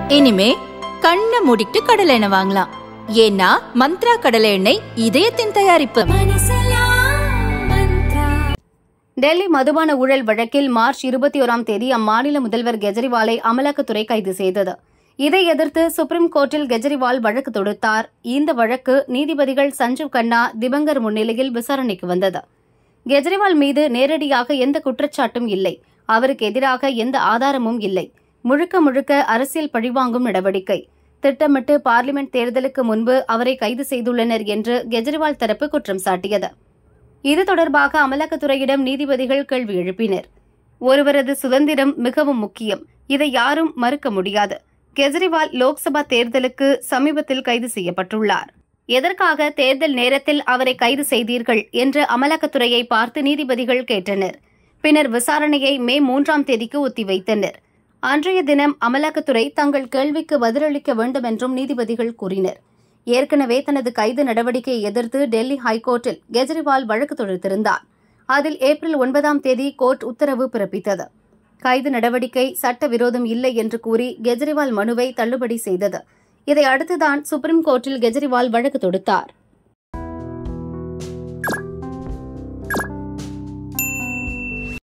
இனிமே கண்ணை மூடிட்டு கடலை எண்ணெய் வாங்கலாம். ஏன்னா மந்த்ரா கடலை எண்ணெய் இதயத்தின் தயாரிப்பு. டெல்லி மதுபான ஊழல் வழக்கில் மார்ச் 21ஆம் தேதி அம்மாநில முதல்வர் கெஜ்ரிவாலை அமலாக்கத்துறை கைது செய்தது. இதை எதிர்த்து சுப்ரீம் கோர்ட்டில் கெஜ்ரிவால் வழக்கு தொடுத்தார். இந்த வழக்கு நீதிபதிகள் சஞ்சீவ் கண்ணா, திபங்கர் முன்னிலையில் விசாரணைக்கு வந்தது. கெஜ்ரிவால் மீது நேரடியாக எந்த குற்றச்சாட்டும் இல்லை. அவருக்கு எதிராக எந்த ஆதாரமும் இல்லை. முழுக்க முழுக்க அரசியல் பழிவாங்கும் நடவடிக்கை. திட்டமிட்டு பார்லிமெண்ட் தேர்தலுக்கு முன்பு அவரை கைது செய்துள்ளனர் என்று கெஜ்ரிவால் தரப்பு குற்றம் சாட்டியது. இது தொடர்பாக அமலாக்கத்துறையிடம் நீதிபதிகள் கேள்வி எழுப்பினர். ஒருவரது சுதந்திரம் மிகவும் முக்கியம். இதை யாரும் மறுக்க முடியாது. கெஜ்ரிவால் லோக்சபா தேர்தலுக்கு சமீபத்தில் கைது செய்யப்பட்டுள்ளார். எதற்காக தேர்தல் நேரத்தில் அவரை கைது செய்தீர்கள் என்று அமலாக்கத்துறையை பார்த்து நீதிபதிகள் கேட்டனர். பின்னர் விசாரணையை மே 3ஆம் தேதிக்கு ஒத்திவைத்தனர். அன்றைய தினம் அமலாக்கத்துறை தங்கள் கேள்விக்கு பதிலளிக்க வேண்டும் என்றும் நீதிபதிகள் கூறினர். ஏற்கனவே தனது கைது நடவடிக்கையை எதிர்த்து டெல்லி ஹைகோர்ட்டில் கெஜ்ரிவால் வழக்கு தொடுத்திருந்தார். அதில் ஏப்ரல் 9ஆம் தேதி கோர்ட் உத்தரவு பிறப்பித்தது. கைது நடவடிக்கை சட்டவிரோதம் இல்லை என்று கூறி கெஜ்ரிவால் மனுவை தள்ளுபடி செய்தது. இதை அடுத்துதான் சுப்ரீம் கோர்ட்டில் கெஜ்ரிவால் வழக்கு தொடுத்தார்.